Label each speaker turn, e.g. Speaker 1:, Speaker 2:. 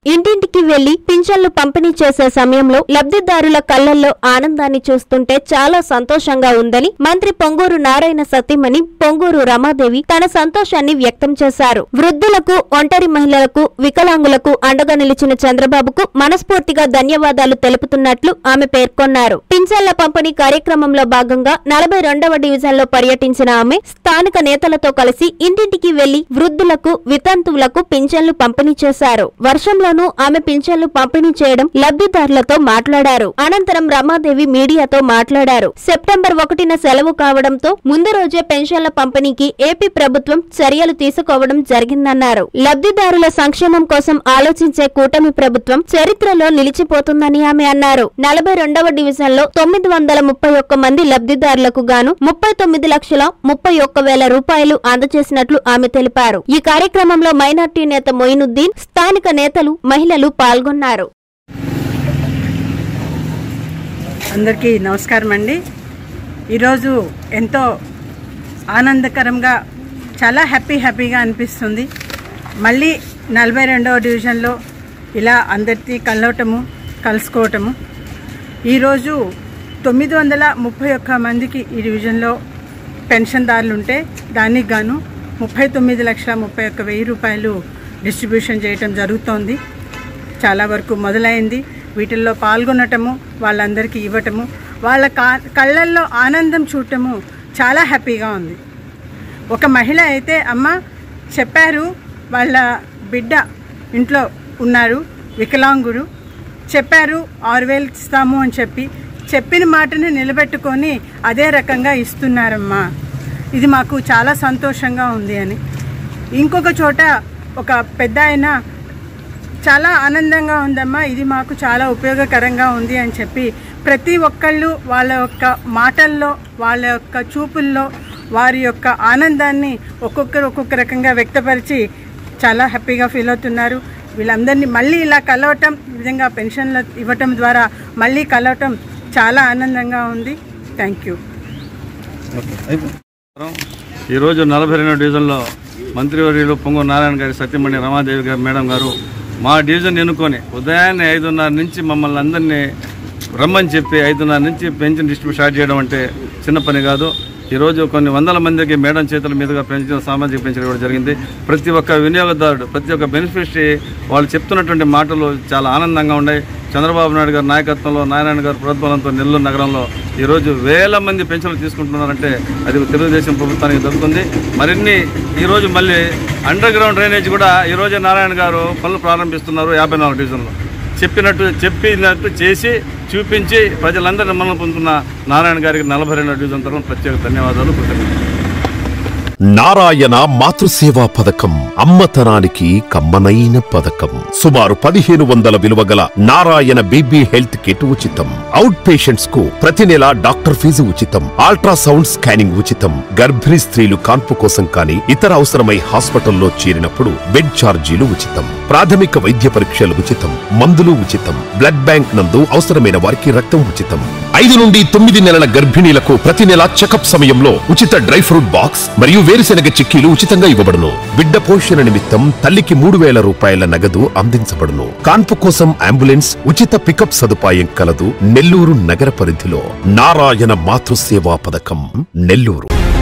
Speaker 1: ఇంటింటికి వెళ్లి పింఛన్లు పంపిణీ చేసే సమయంలో లబ్ధిదారుల కళ్లల్లో ఆనందాన్ని చూస్తుంటే చాలా సంతోషంగా ఉందని మంత్రి పొంగూరు నారాయణ సతీమణి పొంగూరు రమాదేవి తన సంతోషాన్ని వ్యక్తం చేశారు. వృద్ధులకు, ఒంటరి మహిళలకు, వికలాంగులకు అండగా నిలిచిన చంద్రబాబుకు మనస్ఫూర్తిగా ధన్యవాదాలు తెలుపుతున్నట్లు ఆమె పేర్కొన్నారు. పింఛన్ల పంపిణీ కార్యక్రమంలో భాగంగా 42వ డివిజన్లో పర్యటించిన ఆమె స్థానిక నేతలతో కలిసి ఇంటింటికి వెళ్లి వృద్ధులకు, వితంతువులకు పింఛన్లు పంపిణీ చేశారు. వర్షంలోనూ ఆమె పింఛన్లు పంపిణీ చేయడం లబ్ధిదారులతో మాట్లాడారు. అనంతరం రమాదేవి మీడియాతో మాట్లాడారు. సెప్టెంబర్ 1న సెలవు కావడంతో ముందు రోజే పెన్షన్ల పంపిణీకి ఏపీ ప్రభుత్వం చర్యలు తీసుకోవడం జరిగిందన్నారు. లబ్ధిదారుల సంక్షేమం కోసం ఆలోచించే కూటమి ప్రభుత్వం చరిత్రలో నిలిచిపోతుందని ఆమె అన్నారు. 42వ డివిజన్లో 931 మంది లబ్ధిదారులకు గాను 39,31,000 రూపాయలు అందజేసినట్లు ఆమె తెలిపారు. ఈ కార్యక్రమంలో మైనార్టీ నేత మొయినుద్దీన్, స్థానిక నేతలు, మహిళలు పాల్గొన్నారు.
Speaker 2: అందరికీ నమస్కారం అండి. ఈరోజు ఎంతో ఆనందకరంగా, చాలా హ్యాపీగా అనిపిస్తుంది. మళ్ళీ 42వ డివిజన్లో ఇలా అందరినీ కలుసుకోవటము. ఈరోజు 931 మందికి ఈ డివిజన్లో పెన్షన్దారులు ఉంటే దానికి గాను 39,31,000 రూపాయలు డిస్ట్రిబ్యూషన్ చేయటం జరుగుతోంది. చాలా వరకు మొదలైంది. వీటిల్లో పాల్గొనటము, వాళ్ళందరికీ ఇవ్వటము, వాళ్ళ కళ్ళల్లో ఆనందం చూడటము చాలా హ్యాపీగా ఉంది. ఒక మహిళ అయితే అమ్మ చెప్పారు, వాళ్ళ బిడ్డ ఇంట్లో ఉన్నారు, వికలాంగుడు, చెప్పారు 6,000 ఇస్తాము అని చెప్పిన మాటని నిలబెట్టుకొని అదే రకంగా ఇస్తున్నారమ్మా. ఇది మాకు చాలా సంతోషంగా ఉంది అని. ఇంకొక చోట ఒక పెద్ద ఆయన చాలా ఆనందంగా ఉందమ్మా, ఇది మాకు చాలా ఉపయోగకరంగా ఉంది అని చెప్పి ప్రతి ఒక్కళ్ళు వాళ్ళ యొక్క మాటల్లో, వాళ్ళ యొక్క చూపుల్లో వారి యొక్క ఆనందాన్ని ఒక్కొక్క రకంగా వ్యక్తపరిచి చాలా హ్యాపీగా ఫీల్ అవుతున్నారు. వీళ్ళందరినీ మళ్ళీ ఇలా కలవటం, ఈ విధంగా పెన్షన్లు ఇవ్వటం ద్వారా మళ్ళీ కలవటం చాలా ఆనందంగా ఉంది. Thank you.
Speaker 3: ఈరోజు 42వ డివిజన్లో మంత్రివర్యులు పొంగూరు నారాయణ గారి, సత్యమణి రమాదేవి గారు మేడం గారు మా డివిజన్ ఎన్నుకొని ఉదయాన్నే 5:30 నుంచి మమ్మల్ని అందరినీ రమ్మని చెప్పి 5:30 నుంచి పెన్షన్ డిస్ట్రిబ్యూట్ స్టార్ట్ చేయడం అంటే చిన్న పని కాదు. ఈరోజు కొన్ని వందల మందికి మేడం చేతుల మీదుగా పెన్షన్, సామాజిక పెన్షన్ ఇవ్వడం జరిగింది. ప్రతి ఒక్క వినియోగదారుడు, ప్రతి ఒక్క బెనిఫిషరీ వాళ్ళు చెప్తున్నటువంటి మాటలు చాలా ఆనందంగా ఉన్నాయి. చంద్రబాబు నాయుడు గారి నాయకత్వంలో, నారాయణ గారి ప్రోద్బలంతో నెల్లూరు నగరంలో ఈరోజు వేల మంది పెన్షన్లు తీసుకుంటున్నారంటే అది తెలుగుదేశం ప్రభుత్వానికి దక్కుతుంది. మరిన్ని ఈరోజు మళ్ళీ అండర్ గ్రౌండ్ డ్రైనేజ్ కూడా ఈరోజు నారాయణ గారు పనులు ప్రారంభిస్తున్నారు. 54 డివిజన్లో చెప్పినట్టు చేసి చూపించి ప్రజలందరినీ మనం పొందుతున్న నారాయణ గారికి 42వ డివిజన్ తరఫున ప్రత్యేక ధన్యవాదాలు, కృతజ్ఞతలు.
Speaker 4: నారాయణ మాతృసేవా పథకం అమ్మతనానికి కమ్మనైన పథకం. సుమారు 1,500 విలువ గల నారాయణ బేబీ హెల్త్ కిట్ ఉచితం. అవుట్ పేషెంట్స్ కు ప్రతి నెల డాక్టర్ ఫీజు ఉచితం. అల్ట్రాసౌండ్ స్కానింగ్ ఉచితం. గర్భిణీ స్త్రీలు కాన్పు కోసం కానీ ఇతర అవసరమై హాస్పిటల్లో చేరినప్పుడు బెడ్ ఛార్జీలు ఉచితం. ప్రాథమిక వైద్య పరీక్షలు ఉచితం. మందులు ఉచితం. బ్లడ్ బ్యాంక్ నందు అవసరమైన వారికి రక్తం ఉచితం. 5 నుండి 9 నెలల గర్భిణీలకు ప్రతి నెల చెకప్ సమయంలో ఉచిత డ్రై ఫ్రూట్ బాక్స్ మరియు వేరుశెనగ చిక్కీలు ఉచితంగా ఇవ్వబడును. బిడ్డ పోషణ నిమిత్తం తల్లికి 3,000 రూపాయల నగదు అందించబడును. కాన్పు కోసం అంబులెన్స్, ఉచిత పికప్ సదుపాయం కలదు. నెల్లూరు నగర పరిధిలో నారాయణ మాతృసేవా పథకం, నెల్లూరు.